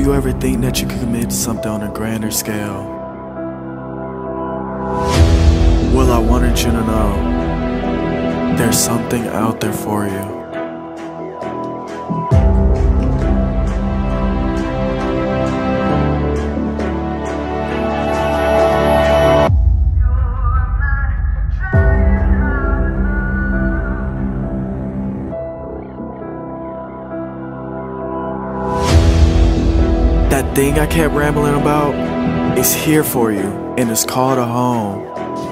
you ever think that you could commit to something on a grander scale? Well, I wanted you to know there's something out there for you. That thing I kept rambling about is here for you, and it's called a home.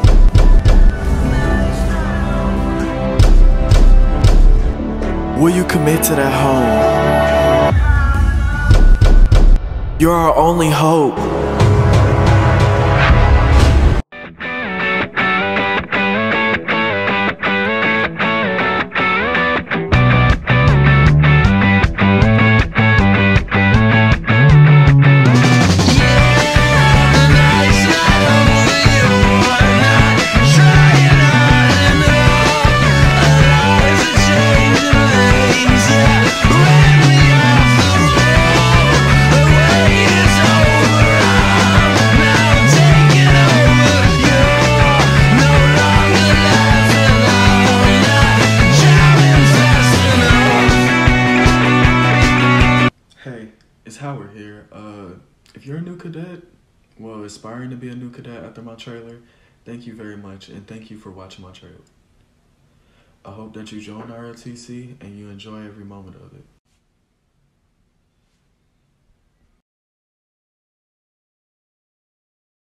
Will you commit to that home? You're our only hope. Hey, it's Howard here. If you're a new cadet, well, aspiring to be a new cadet after my trailer, thank you very much, and thank you for watching my trailer. I hope that you join ROTC and you enjoy every moment of it.